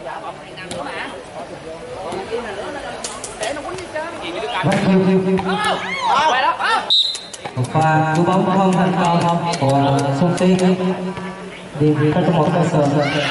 Và cú bóng không thành công của Xuân Tiên đi tới một cơ sở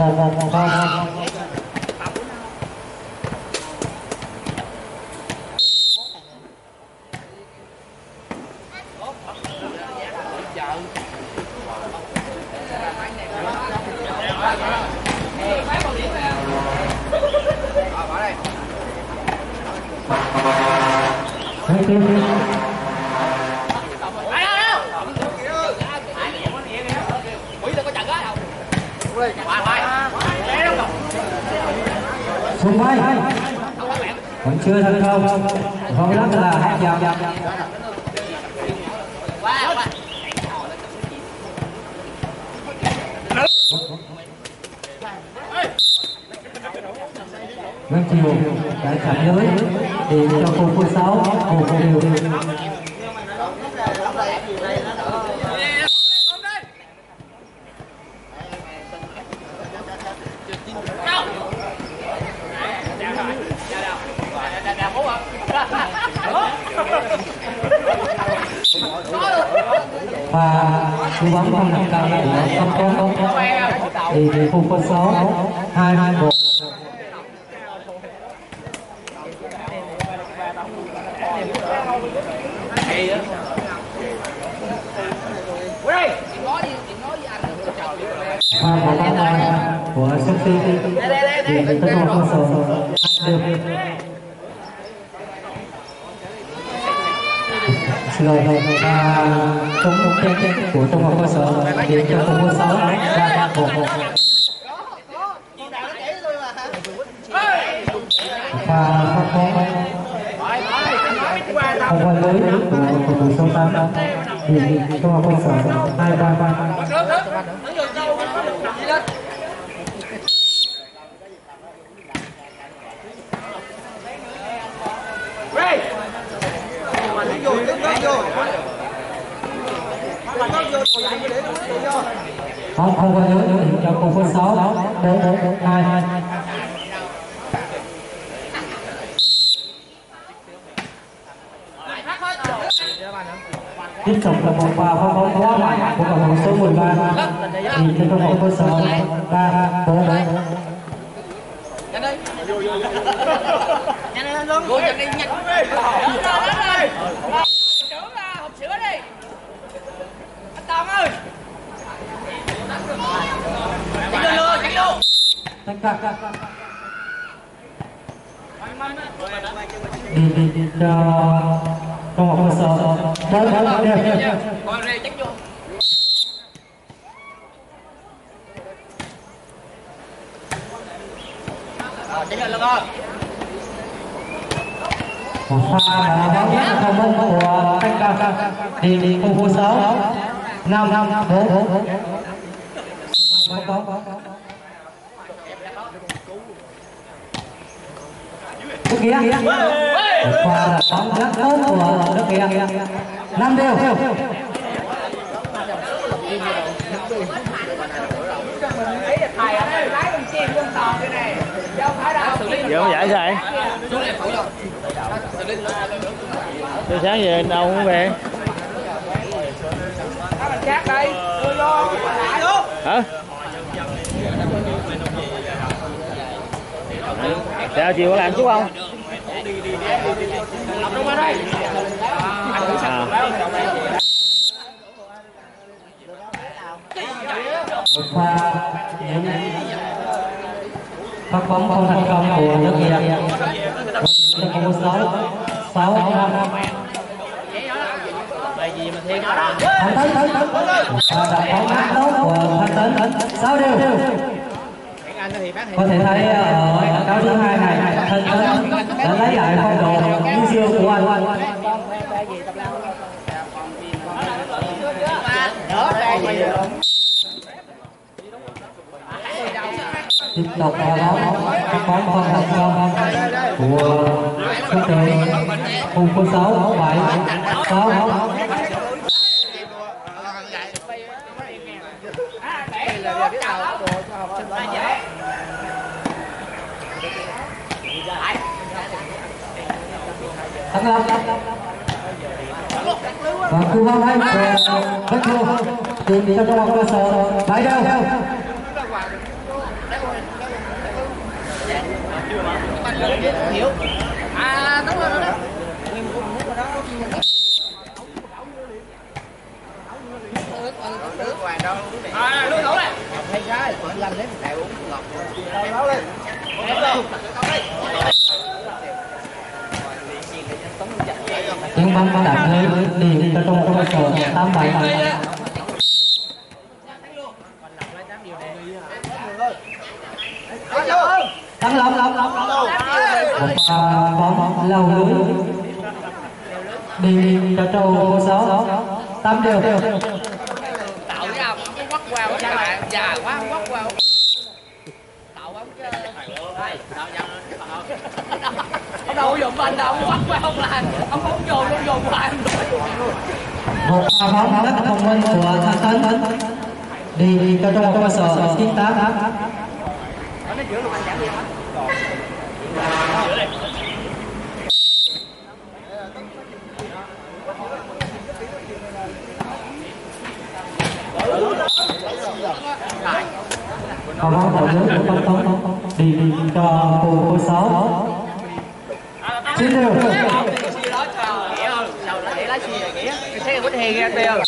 xuống bay vẫn chưa thành công, không lắm là hát dạo Vâng chiều tại thẳng lưới thì cho khu 6 hồ điều và cú bóng không thành công của không có thì khu 6 2-1. Và một bóng của Sophie thì tới một cơ sở xin lỗi trong một trên của trong một cơ sở thì trong khu 6 và không qua lưới của số 8 thì trong một cơ sở 2-3 không có nhớ cho cùng phân 6 4-2 tiếp tục là một pha phá bóng quá mạnh của cầu thủ số 13 thì trên cầu thủ số 3-4 nhanh luôn cô nhanh đi nhanh hộp sữa đi anh Toàn ơi chạy luôn đi cho trong một cơ sở đó đẹp coi đây chắc vô chạy lên con một pha bóng không mất của Thanh Cao thì khu 6 5-4 nước kia và là bóng rất tốt của nước kia 5-đều giờ không giải sao từ sáng về đâu không về hả sao chiều có làm chút không phát bóng không thành công của nước kia nước không có 6-5 bài gì mà thêm Thanh Tấn đặt bóng rất tốt của Thanh Tấn 6-đều có thể thấy ở đấu thứ hai này Thanh Tấn đã lấy lại phong độ như xưa của anh tiếp tục là bóng không thành công của số tiền khu 6-7-6 Hãy subscribe cho kênh Ghiền Mì Gõ để không bỏ lỡ Thắng Lâm và cú bóng hay của Bách Thu tìm cho trung học cơ sở Bãi Đeo. Hiểu. À đúng rồi đó. À, lúc nổ này. Hay sai, làm đến đại uống ngọt. Nấu lên. Tiếng bóng đạp lên đi cho trung học cơ sở 87. Thắng Lâm bóng lâu lưới đi cho châu 6 8 điều. Tạo ra một cái quất qua các bạn già quá quất qua tạo bóng chứ ông đâu dùng mình đâu quất qua ông là ông không dồn qua một pha bóng rất thông minh của Thanh Tấn đi cho trung học cơ sở 98. Còn bóng ở dưới của Tống đi cho cô 6 9 điều. lái xe nghĩa cái xe của Hiền ra tiền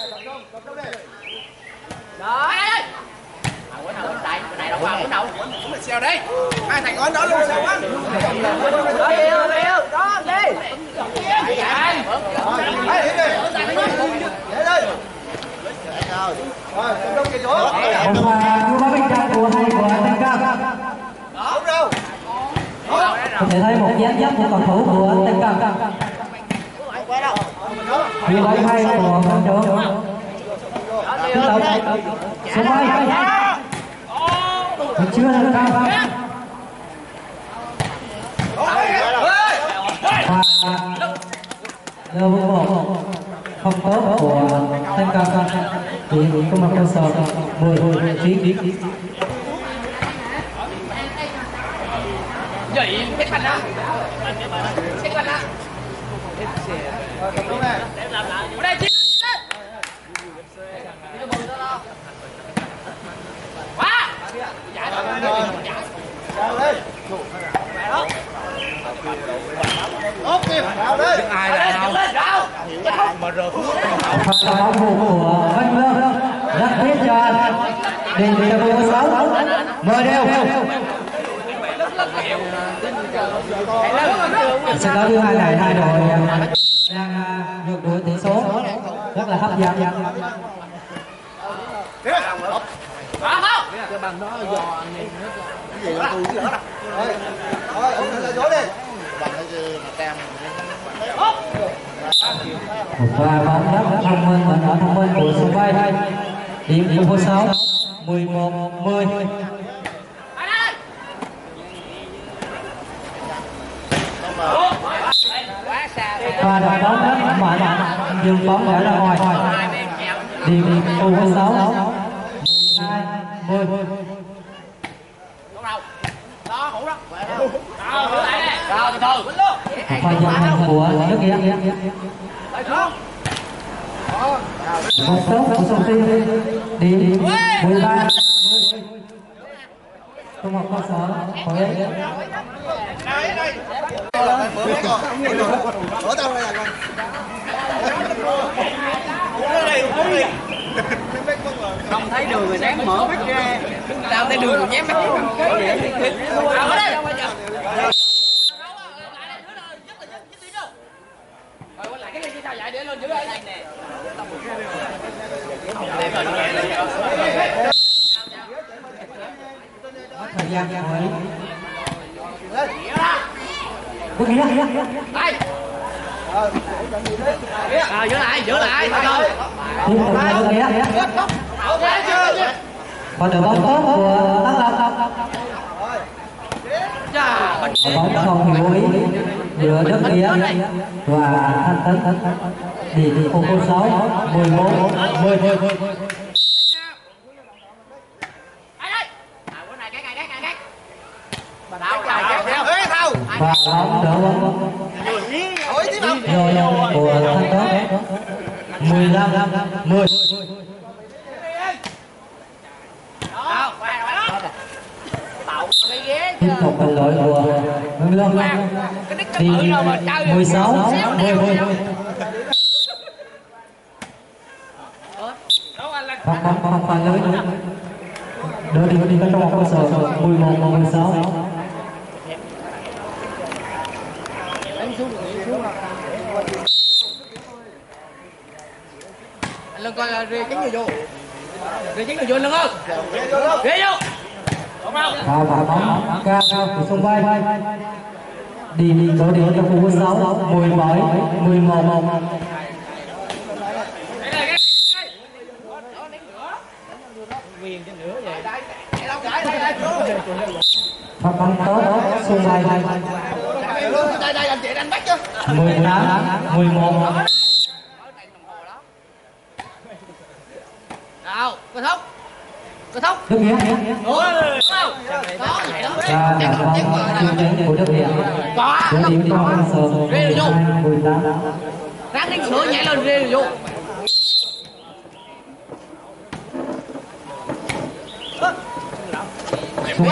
đó này đâu vào đâu xèo đi hai thằng con đó luôn xèo quá đó đi đó đi Một pha cú bóng bên trong của hay của Thanh Cam. đúng đâu Có thể thấy một dáng dấp của cầu thủ của Thanh Cam. Cú bóng hay của Văn Trưởng. Tiếp tục số 2 vẫn chưa được cao. Và lưu một không tốt của Thanh Cam thì công an cơ sở 10 9. vậy cái canh á cái canh á ở đây chín quá ai là không mà rồi Pha bóng của Văn Lương rất thiết cho đi cho cô 6 10 đều. Trận đấu thứ hai này hai đội đang vượt đuổi tỷ số rất là hấp dẫn. cái bằng đó do anh em hết cái gì mà tôi lỡ đâu thôi ông lên dối đi bằng cái gì mà cam Một pha bóng rất thông minh và đỡ thông minh của sân bay điểm của 6 11 10. Và đội bóng rất mạnh dừng bóng ở ra ngoài điểm của 6 12 10. đó hủ đó rồi từ từ Pha dừng của nước kia một tốt của sông Tiên điểm 13 trung học cơ sở Huế. ở đâu đây con không thấy đường rồi sáng mở mắt ra tao thấy đường rồi nhém mắt ở đây quay lại cái gì sao vậy để lên dưới đây nè Thời gian Huế bước kia đây giữ lại từ từ tiếp tục là bước kia còn được bóng tốt của Thắng Lâm bóng không hiểu ý giữa nước kia và Thanh Tấn đi khu 6 11 10. Và bóng đỡ bóng rồi của Thanh Tuấn 15 10 tiếp tục là lỗi của Hưng Long thì 16 10 không phản lưới đỡ đi các trong cơ sở 11 16 lưng coi rê chính người vô lưng không rê vô và bóng cao của sông bay đi đỡ đi cho khu 6 17 11 phát bóng tốt sông bay 18 11 nào cơ thúc Đức Hiển đó vậy đó của Đức Hiển của điểm con sờ 18 ráng đánh sửa nhảy lên rê vô xuống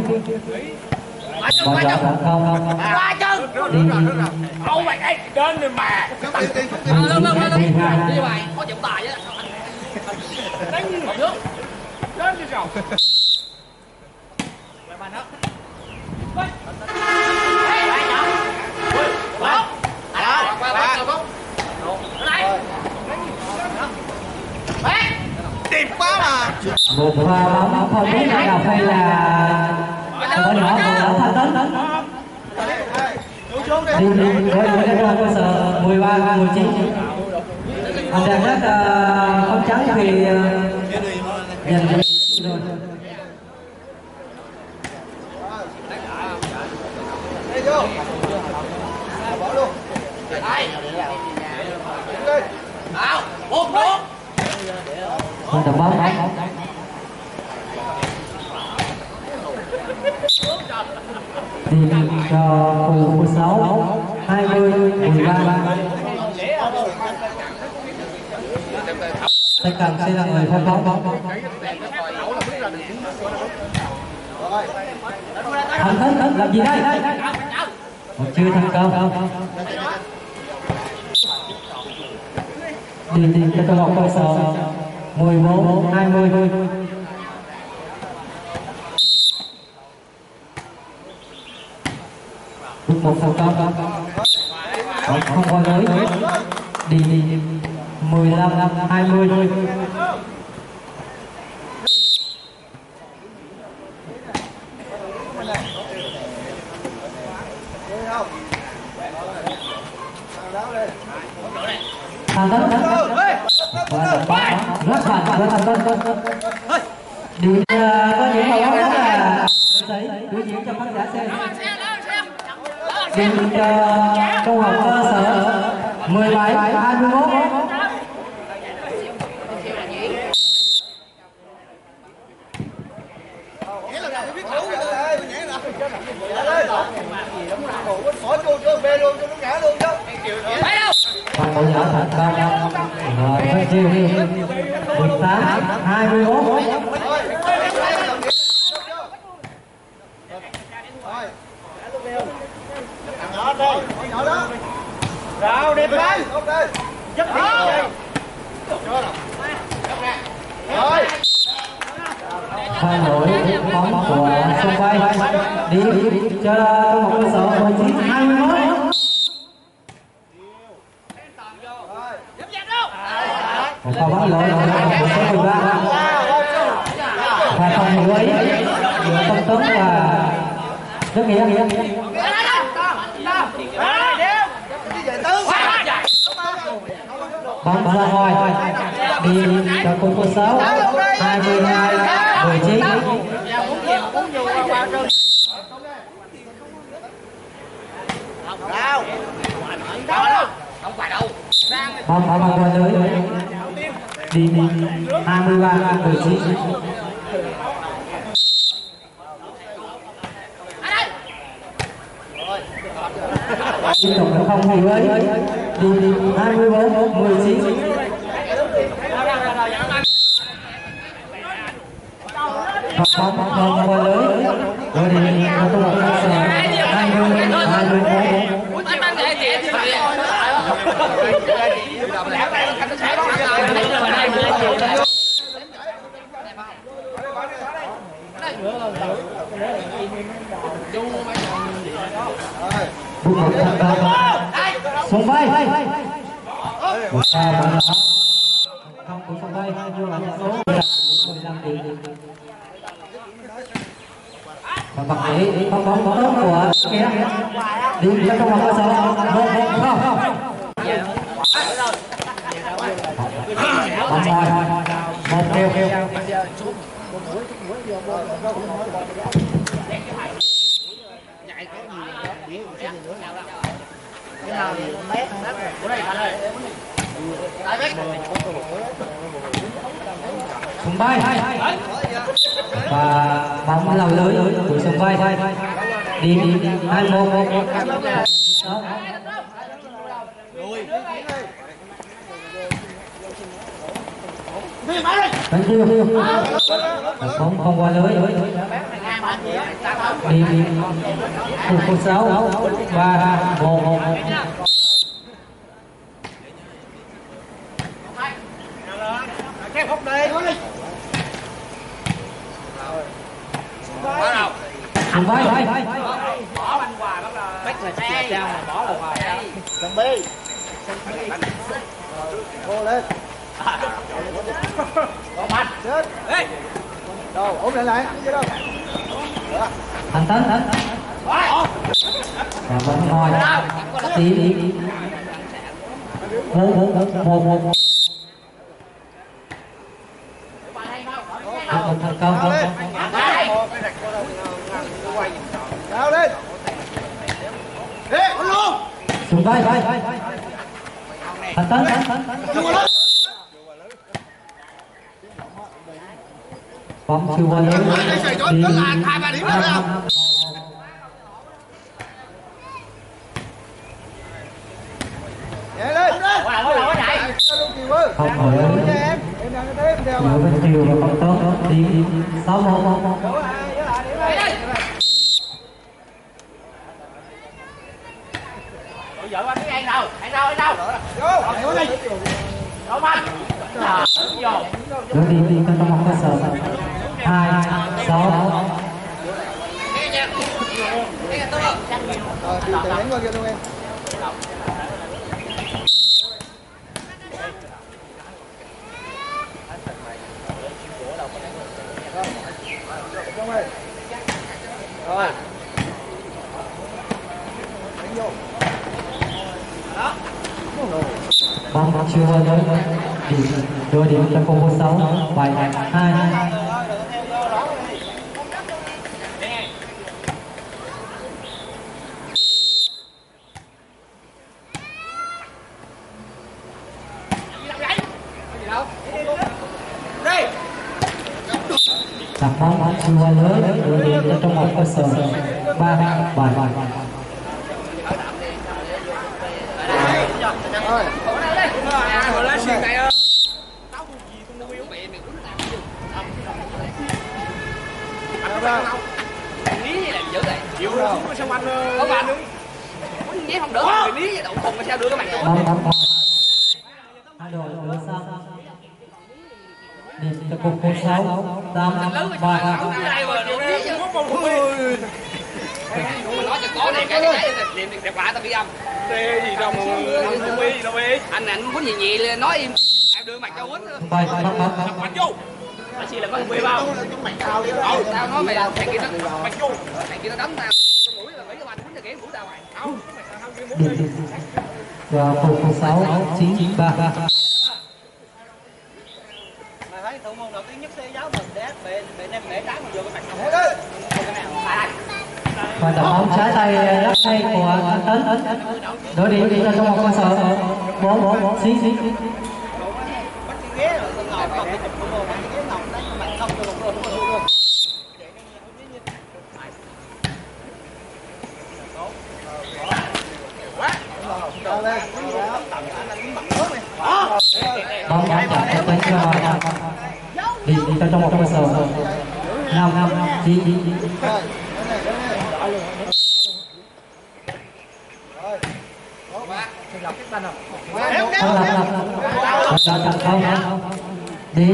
qua chân đi đâu mày đây đến đi mà lên đi mày có trọng tài á đánh như nước đến đi rồi mày bàn đó Đẹp quá mà. một pha bóng không biết nào hay là có nhỏ của Thanh Tấn đi với cơ sở 13 19 anh đang rất không trắng vì dành rồi Đi vô. Bỏ luôn. nào một luôn không tầm bóng thì cho khu 6 20 13 tất cả sẽ là người phát bóng Thanh Tấn làm gì đây chưa thành công đi cho tôi học cơ sở 14 20 được một thành công không có lưới đi 15 20 Thanh Tấn rất mạnh của Thanh Tấn đi có những màu bóng là biểu diễn cho khán giả xem đi cho trung học cơ sở 17 21 Bỏ vô cho bê luôn cho nó ngã luôn chứ. còn bộ nhỏ thành công rồi rất chiêu 18 21 Nhỏ đây, nhỏ đó. nào đẹp lắm Rất rồi. pha lỗi bóng của sông bay đi cho trung học cơ sở 19 21 một pha bóng lỗi của số 13 pha không lưới của Công Tấn và rất nghĩa bóng ra ngoài đi cho khu phố 6 22 19 bóng ở ngoài lưới đi 23 19 tiếp tục không lưới đi 24 19. Bóng không qua lưới rồi thì nó tung một cơ sở 24. Xuống vai một pha bóng đá không của sông vai nhưng là số 15 tỷ và bằng ấy bóng của kia đi trong vòng cơ sở 1-0 bóng ngoài 1-0. Sông vai và bóng lao lưới của sông vai đi 2-1. Đánh tiêu bóng không qua lưới đi 1-6 3-1. Sông vai bỏ banh quà đó là bách là chạy sao mà bỏ là hoài Sông bi vô lên banh chết đâu ổn lại chứ đâu Thành Tấn và bóng ngoài đi 1-1. Thành công cao lên luôn xuống vai Thành Tấn bóng chưa qua lưới đi 2-5. nhẹ lên không khỏi lưới vừa bên chiều và bóng tốt đi 6-1. vợ anh biết ăn đâu đâu banh đi trong vòng cơ sở 2-6. từ từ đánh qua kia luôn em rồi đánh vô bóng chưa qua lưới đi đôi điểm cho công 6 7-2. Đặt bóng chưa qua lưới đôi điểm cho trong một cơ sở 3-7. Không đỡ người lý đậu cùng sao đưa các bạn bóng hai đội đưa sang đi cho cục 6 8 3. nói cho có này cái liền đẹp lạ tao đi âm gì đâu mà không biết gì đâu biết anh muốn gì nói im em đưa mày cho quýnh bay mạnh vô anh chỉ là có bê bao tao nói mày là thằng kia nó mạnh vô thằng kia nó đấm tao mũi là mấy cái banh quýnh là kiếm mũi tao mày không và cục 6 9-3. mày thấy thủ môn đầu tiên nhất thế giáo mình để em đá mà vô cái mặt và đá bóng trái tay rất hay của Tấn đổ điểm đi cho trong một cơ sở 4 xí lên đi trong một cơ sở năm đi đi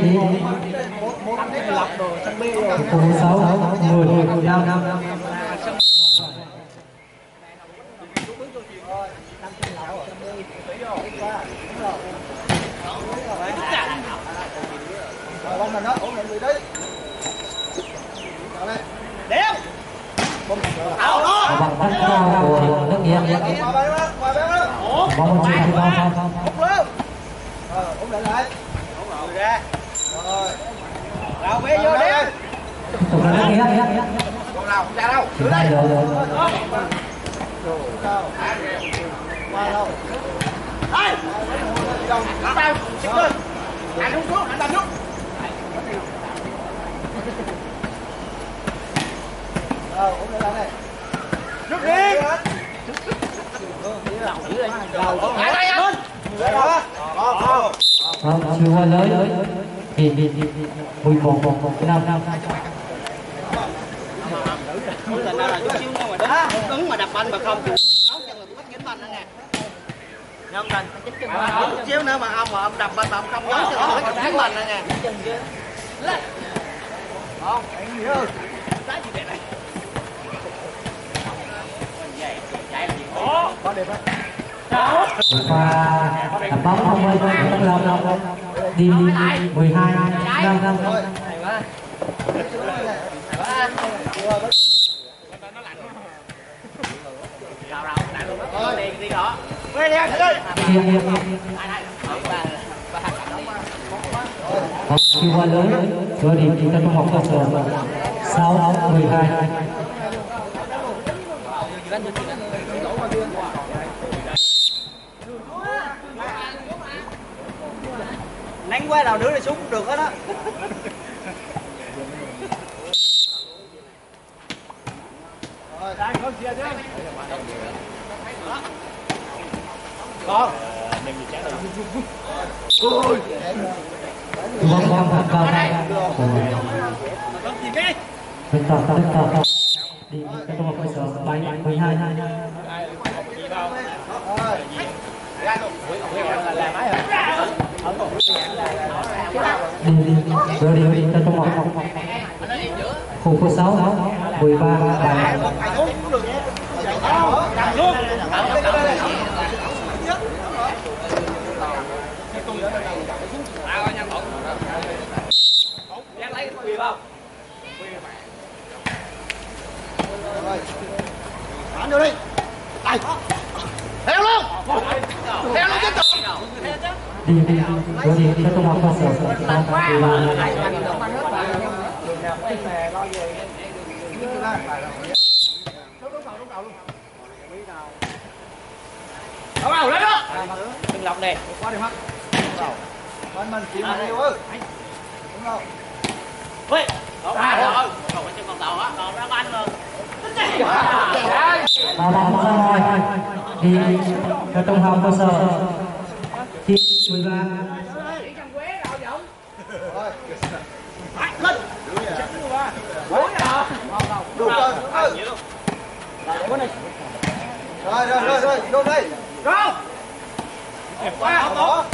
cùng 6 10 5 bóng mình đó ổn định vị trí bằng tấn cao của nước Yên bóng chỉ thành công ổn định lại Đâu bé vô đi. tụi nước Yên Còn nào không ra đâu. từ đây được qua đâu Ê. Đồng tao xích lên. Anh không xuống, anh tao xuống. ổn định lại này Rút đi. Lại đây anh. chưa qua lưới đi 11 5 Thành ra là chút xíu nữa mà đó. Cứng mà đập banh mà không chịu. Nấu chân là bắt dính banh nữa nè. Không thành. Chút xíu nữa mà ông đập banh mà ông không nấu chân là bắt dính banh nữa nè. Lên. Không, anh gì ơi. Đá gì vậy này? có đẹp không và bóng không ơi không lòng đi 12 5 khi qua lưới rồi đi các trung học cơ sở 6 12 Nắng quá nào nữa thì xuống được hết á. con bóng thật cao bên tàu đi các trung học cơ sở 7 12 đi rồi đi các trung học khu phố 6 13 bài anh vô đi đây theo luôn tiếp tục đi rồi đi các trung học cơ sở 13 Đâu đâu lên đó. Đừng lọc nè. qua đi mắt mình chịu mình yêu ơi đúng không Ui. Rồi. Còn trên con tàu á, còn ra banh luôn. vào bóng ra ngoài đi các trung học cơ sở 13 đủ rồi rồi vô đây Go. Qua đó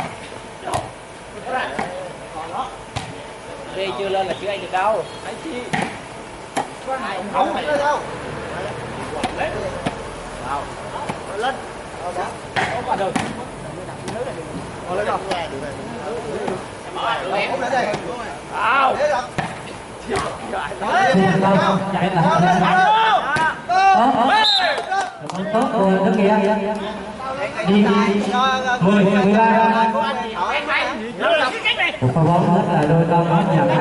đi chưa lên là chưa ăn được đâu. Thấy chi. không phải đâu Lên. Qua được. lên đâu không để đây Ao. để rồi chạy bóng tốt của nước Yên đi 10 13 một pha bóng rất là đôi tâm rất nhạt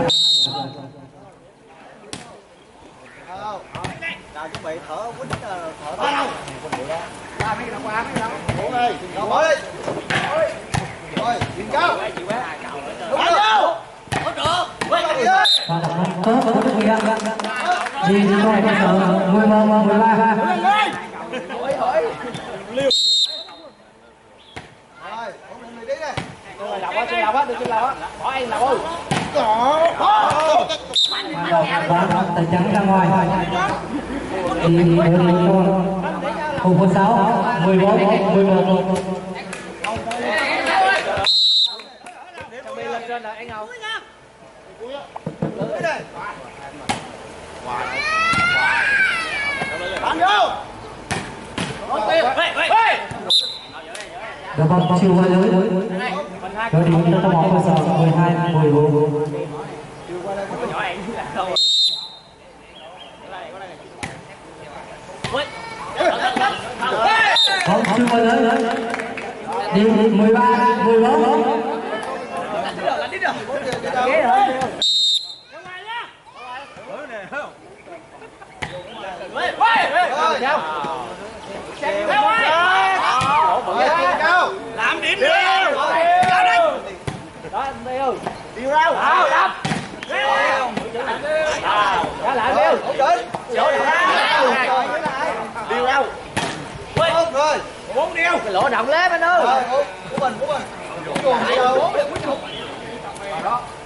chuẩn bị thở quýnh thở đâu ra mấy cái qua mấy cái đâu đi bỏ đi rồi nhìn cao đúng đâu Có được. và đặt bóng tốt của nước Yên đi trong cơ sở 13 rồi ổn định vị trí đây Đập á, trên đập á, được trên đập á. Bỏ anh đập ơi. Tay trắng ra ngoài thì đội hình cho khu 6 14 11 đội bóng chiều qua lưới đội hình cho bóng cơ sở 12 14 bóng chiều qua lưới đi 13 14 làm điểm đi ra đây đó điều rau đập ra lại điều rau rồi 4 điều cái lỗ động lép anh ơi của mình